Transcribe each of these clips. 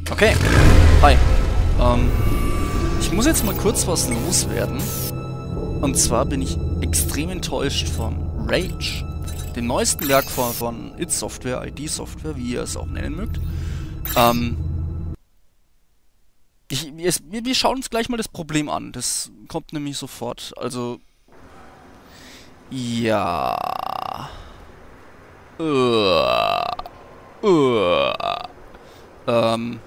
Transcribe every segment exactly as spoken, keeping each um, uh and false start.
Okay. Hi. Ähm, ich muss jetzt mal kurz was loswerden. Und zwar bin ich extrem enttäuscht von Rage, dem neuesten Werk von, von id Software, I D Software, wie ihr es auch nennen mögt. Ähm, ich, wir, wir schauen uns gleich mal das Problem an. Das kommt nämlich sofort. Also, ja. Uh, uh, ähm.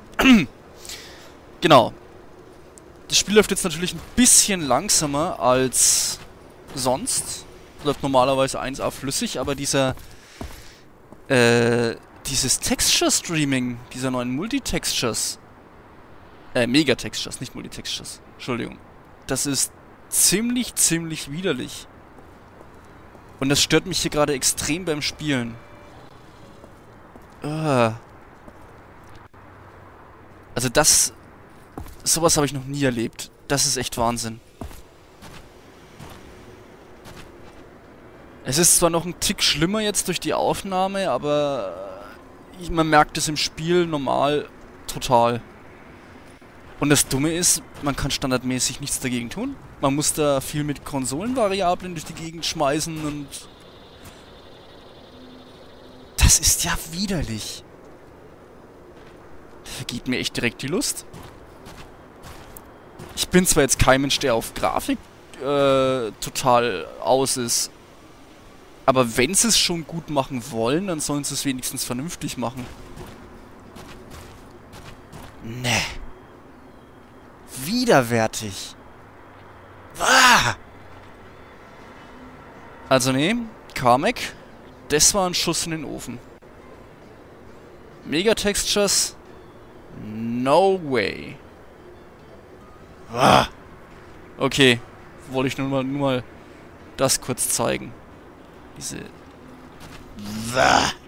Genau. Das Spiel läuft jetzt natürlich ein bisschen langsamer als sonst. Läuft normalerweise eins A flüssig, aber dieser äh, dieses Texture-Streaming, dieser neuen Multitextures, äh, Megatextures, nicht Multitextures, Entschuldigung. Das ist ziemlich, ziemlich widerlich. Und das stört mich hier gerade extrem beim Spielen. Uh. Also das... Sowas habe ich noch nie erlebt. Das ist echt Wahnsinn. Es ist zwar noch ein Tick schlimmer jetzt durch die Aufnahme, aber ich, man merkt es im Spiel normal total. Und das Dumme ist, man kann standardmäßig nichts dagegen tun. Man muss da viel mit Konsolenvariablen durch die Gegend schmeißen und... Das ist ja widerlich. Da vergeht mir echt direkt die Lust. Ich bin zwar jetzt kein Mensch, der auf Grafik äh, total aus ist, aber wenn sie es schon gut machen wollen, dann sollen sie es wenigstens vernünftig machen. Ne. Widerwärtig. Ah! Also ne, Kamek, das war ein Schuss in den Ofen. Megatextures, no way. Ah! Okay, wollte ich nur mal, nur mal das kurz zeigen. Diese...